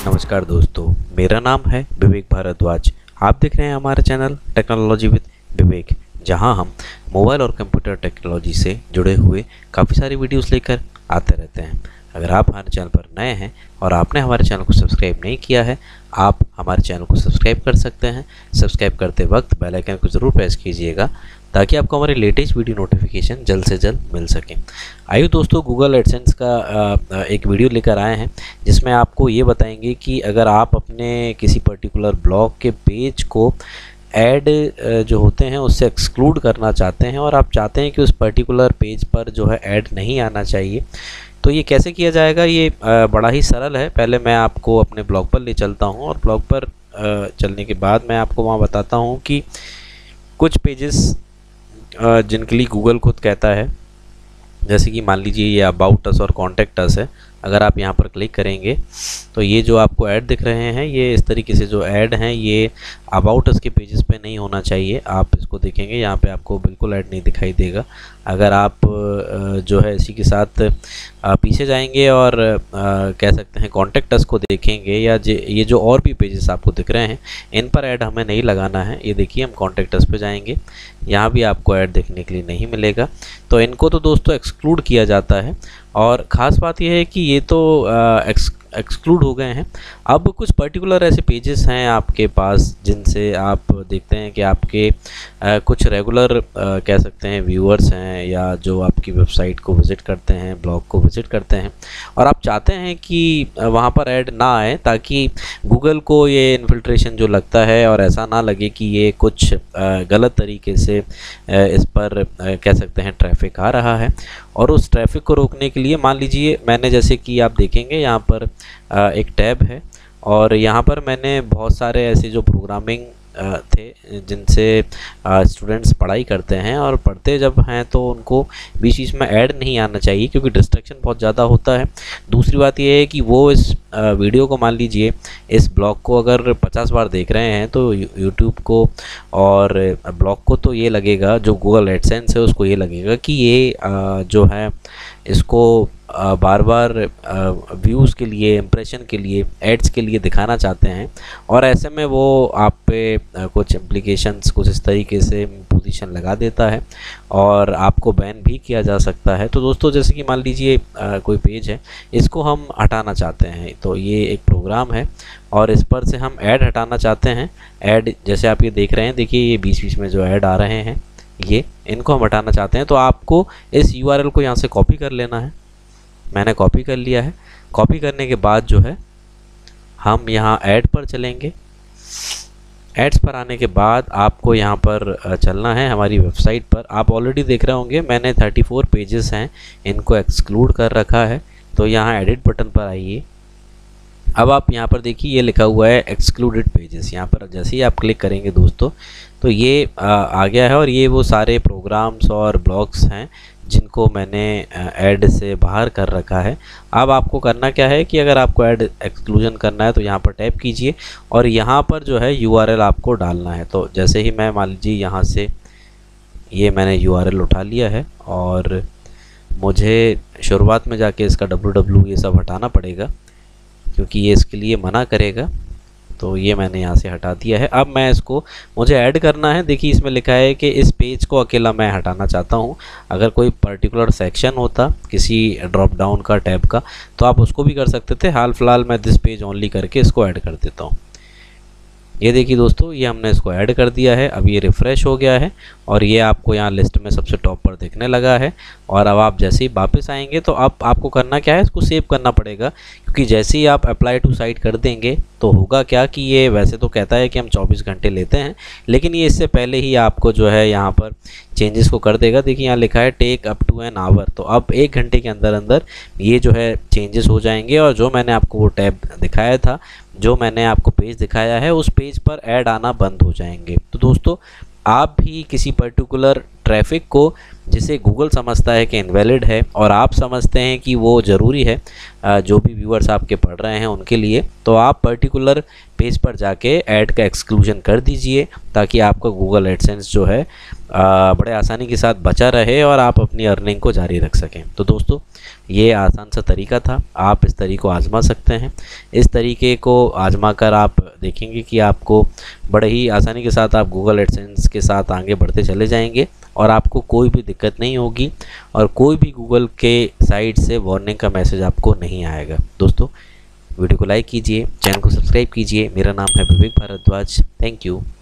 नमस्कार दोस्तों, मेरा नाम है विवेक भारद्वाज। आप देख रहे हैं हमारा चैनल टेक्नोलॉजी विद विवेक, जहां हम मोबाइल और कंप्यूटर टेक्नोलॉजी से जुड़े हुए काफ़ी सारी वीडियोस लेकर आते रहते हैं। अगर आप हमारे चैनल पर नए हैं और आपने हमारे चैनल को सब्सक्राइब नहीं किया है, आप हमारे चैनल को सब्सक्राइब कर सकते हैं। सब्सक्राइब करते वक्त बेल आइकन को ज़रूर प्रेस कीजिएगा ताकि आपको हमारी लेटेस्ट वीडियो नोटिफिकेशन जल्द से जल्द मिल सके। आइए दोस्तों, गूगल एडसेंस का एक वीडियो लेकर आए हैं जिसमें आपको ये बताएंगे कि अगर आप अपने किसी पर्टिकुलर ब्लॉग के पेज को ऐड जो होते हैं उससे एक्सक्लूड करना चाहते हैं और आप चाहते हैं कि उस पर्टिकुलर पेज पर जो है ऐड नहीं आना चाहिए, तो ये कैसे किया जाएगा। ये बड़ा ही सरल है। पहले मैं आपको अपने ब्लॉग पर ले चलता हूँ और ब्लॉग पर चलने के बाद मैं आपको वहाँ बताता हूँ कि कुछ पेजेस जिनके लिए गूगल खुद कहता है, जैसे कि मान लीजिए ये अबाउट अस और कॉन्टैक्ट अस है। अगर आप यहाँ पर क्लिक करेंगे तो ये जो आपको ऐड दिख रहे हैं, ये इस तरीके से जो ऐड हैं ये अबाउट अस के पेजेस पे नहीं होना चाहिए। आप इसको देखेंगे यहाँ पे आपको बिल्कुल ऐड नहीं दिखाई देगा। अगर आप जो है इसी के साथ पीछे जाएंगे और कह सकते हैं कॉन्टैक्ट अस को देखेंगे, या ये जो और भी पेजेस आपको दिख रहे हैं इन पर ऐड हमें नहीं लगाना है। ये देखिए, हम कॉन्टैक्ट अस पे जाएंगे, यहाँ भी आपको ऐड देखने के लिए नहीं मिलेगा। तो इनको तो दोस्तों एक्सक्लूड किया जाता है और ख़ास बात यह है कि ये तो एक्सक्लूड हो गए हैं। अब कुछ पर्टिकुलर ऐसे पेजेस हैं आपके पास जिनसे आप देखते हैं कि आपके कुछ रेगुलर कह सकते हैं व्यूअर्स हैं, या जो आपकी वेबसाइट को विज़िट करते हैं, ब्लॉग को विज़िट करते हैं, और आप चाहते हैं कि वहाँ पर ऐड ना आए ताकि गूगल को ये इन्फिल्ट्रेशन जो लगता है और ऐसा ना लगे कि ये कुछ गलत तरीके से इस पर कह सकते हैं ट्रैफिक आ रहा है। और उस ट्रैफिक को रोकने के लिए मान लीजिए मैंने, जैसे कि आप देखेंगे यहाँ पर एक टैब है और यहाँ पर मैंने बहुत सारे ऐसे जो प्रोग्रामिंग थे जिनसे स्टूडेंट्स पढ़ाई करते हैं, और पढ़ते जब हैं तो उनको बीच बीच में ऐड नहीं आना चाहिए क्योंकि डिस्ट्रैक्शन बहुत ज़्यादा होता है। दूसरी बात यह है कि वो इस वीडियो को, मान लीजिए इस ब्लॉग को अगर 50 बार देख रहे हैं तो यूट्यूब को और ब्लॉग को तो ये लगेगा, जो गूगल एडसेंस है उसको ये लगेगा कि ये जो है इसको बार बार व्यूज़ के लिए, इम्प्रेशन के लिए, एड्स के लिए दिखाना चाहते हैं, और ऐसे में वो आप पे कुछ इम्प्लीकेशंस कुछ इस तरीके से पोजीशन लगा देता है और आपको बैन भी किया जा सकता है। तो दोस्तों, जैसे कि मान लीजिए कोई पेज है, इसको हम हटाना चाहते हैं, तो ये एक प्रोग्राम है और इस पर से हम ऐड हटाना चाहते हैं। ऐड जैसे आप ये देख रहे हैं, देखिए ये बीच बीच में जो ऐड आ रहे हैं ये, इनको हम हटाना चाहते हैं। तो आपको इस URL को यहाँ से कॉपी कर लेना है। मैंने कॉपी कर लिया है। कॉपी करने के बाद जो है हम यहाँ ऐड पर चलेंगे। एड्स पर आने के बाद आपको यहाँ पर चलना है हमारी वेबसाइट पर। आप ऑलरेडी देख रहे होंगे मैंने 34 पेजेस हैं, इनको एक्सक्लूड कर रखा है। तो यहाँ एडिट बटन पर आइए। अब आप यहाँ पर देखिए ये लिखा हुआ है एक्सक्लूडेड पेजेस। यहाँ पर जैसे ही आप क्लिक करेंगे दोस्तों तो ये आ गया है, और ये वो सारे प्रोग्राम्स और ब्लॉग्स हैं जिनको मैंने ऐड से बाहर कर रखा है। अब आपको करना क्या है कि अगर आपको ऐड एक्सक्लूजन करना है तो यहाँ पर टैप कीजिए और यहाँ पर जो है URL आपको डालना है। तो जैसे ही मैं, मान लीजिए यहाँ से ये मैंने URL उठा लिया है और मुझे शुरुआत में जाके इसका www ये सब हटाना पड़ेगा क्योंकि ये इसके लिए मना करेगा। तो ये मैंने यहाँ से हटा दिया है। अब मैं इसको, मुझे ऐड करना है। देखिए इसमें लिखा है कि इस पेज को अकेला मैं हटाना चाहता हूँ। अगर कोई पर्टिकुलर सेक्शन होता किसी ड्रॉप डाउन का, टैब का, तो आप उसको भी कर सकते थे। हाल फिलहाल मैं दिस पेज ओनली करके इसको ऐड कर देता हूँ। ये देखिए दोस्तों, ये हमने इसको ऐड कर दिया है। अब ये रिफ़्रेश हो गया है और ये आपको यहाँ लिस्ट में सबसे टॉप पर दिखने लगा है। और अब आप जैसे ही वापस आएंगे तो अब आपको करना क्या है, इसको सेव करना पड़ेगा, क्योंकि जैसे ही आप अप्लाई टू साइट कर देंगे तो होगा क्या कि ये वैसे तो कहता है कि हम 24 घंटे लेते हैं, लेकिन ये इससे पहले ही आपको जो है यहाँ पर चेंजेस को कर देगा। देखिए यहाँ लिखा है take up to an hour. तो अब 1 घंटे के अंदर अंदर ये जो है चेंजेस हो जाएंगे और जो मैंने आपको वो टैब दिखाया था, जो मैंने आपको पेज दिखाया है, उस पेज पर ऐड आना बंद हो जाएंगे। तो दोस्तों, आप भी किसी पर्टिकुलर ट्रैफिक को जिसे गूगल समझता है कि इनवैलिड है और आप समझते हैं कि वो ज़रूरी है जो भी व्यूअर्स आपके पढ़ रहे हैं उनके लिए, तो आप पर्टिकुलर पेज पर जाके ऐड का एक्सक्लूजन कर दीजिए ताकि आपका गूगल एडसेंस जो है बड़े आसानी के साथ बचा रहे और आप अपनी अर्निंग को जारी रख सकें। तो दोस्तों ये आसान सा तरीका था, आप इस तरीके को आजमा सकते हैं। इस तरीके को आजमा कर आप देखेंगे कि आपको बड़े ही आसानी के साथ आप गूगल एडसेंस के साथ आगे बढ़ते चले जाएंगे और आपको कोई भी दिक्कत नहीं होगी और कोई भी गूगल के साइट से वार्निंग का मैसेज आपको नहीं आएगा। दोस्तों वीडियो को लाइक कीजिए, चैनल को सब्सक्राइब कीजिए। मेरा नाम है विवेक भारद्वाज। Thank you.